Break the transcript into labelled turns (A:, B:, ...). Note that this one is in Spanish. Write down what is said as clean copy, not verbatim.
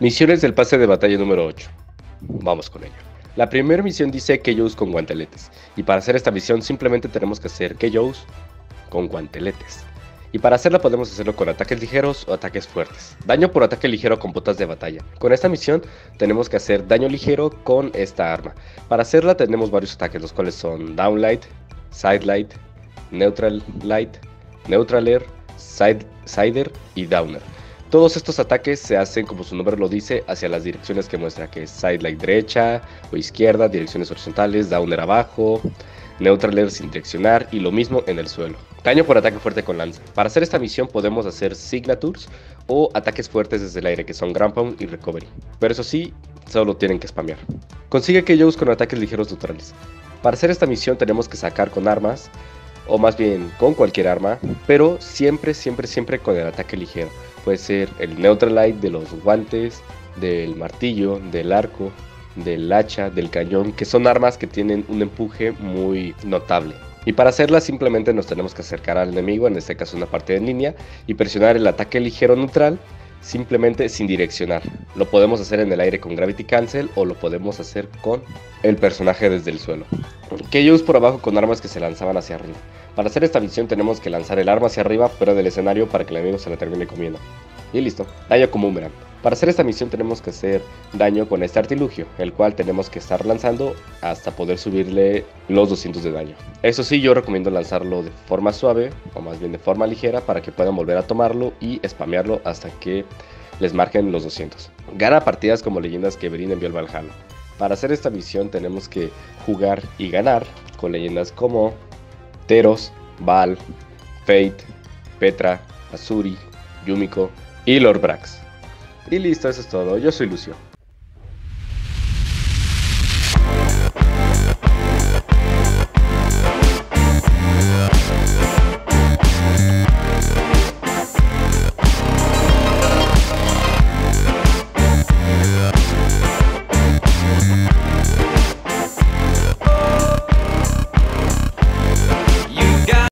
A: Misiones del pase de batalla número 8. Vamos con ello. La primera misión dice KOs con guanteletes, y para hacer esta misión simplemente tenemos que hacer KOs con guanteletes. Y para hacerla podemos hacerlo con ataques ligeros o ataques fuertes. Daño por ataque ligero con botas de batalla. Con esta misión tenemos que hacer daño ligero con esta arma. Para hacerla tenemos varios ataques, los cuales son Downlight, Sidelight, Neutral Light, Neutraler, Sider y Downer. Todos estos ataques se hacen, como su nombre lo dice, hacia las direcciones que muestra, que es Sidelight derecha o izquierda, direcciones horizontales, Downer abajo, Neutraler sin direccionar y lo mismo en el suelo. Daño por ataque fuerte con lanza. Para hacer esta misión podemos hacer Signatures o ataques fuertes desde el aire, que son Ground Pound y Recovery. Pero eso sí, solo tienen que spamear. Consigue KOs con ataques ligeros neutrales. Para hacer esta misión tenemos que sacar con armas, o más bien con cualquier arma, pero siempre con el ataque ligero. Puede ser el Neutral Light de los guantes, del martillo, del arco, del hacha, del cañón, que son armas que tienen un empuje muy notable. Y para hacerla simplemente nos tenemos que acercar al enemigo, en este caso una partida en línea, y presionar el ataque ligero neutral, simplemente sin direccionar. Lo podemos hacer en el aire con Gravity Cancel o lo podemos hacer con el personaje desde el suelo. KOs por abajo con armas que se lanzaban hacia arriba. Para hacer esta misión tenemos que lanzar el arma hacia arriba fuera del escenario para que el enemigo se la termine comiendo. Y listo, daño como boomerang. Para hacer esta misión tenemos que hacer daño con este artilugio, el cual tenemos que estar lanzando hasta poder subirle los 200 de daño. Eso sí, yo recomiendo lanzarlo de forma suave, o más bien de forma ligera, para que puedan volver a tomarlo y spamearlo hasta que les marquen los 200. Gana partidas como leyendas que Everin envió al Valhalla. Para hacer esta misión tenemos que jugar y ganar con leyendas como Teros, Baal, Fate, Petra, Azuri, Yumiko y Lord Brax. Y listo, eso es todo. Yo soy Lucio.